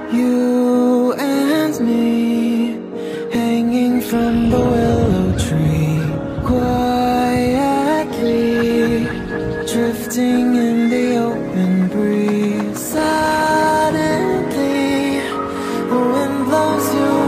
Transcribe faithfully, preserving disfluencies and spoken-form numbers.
You and me, hanging from the willow tree, quietly drifting in the open breeze. Suddenly, the wind blows you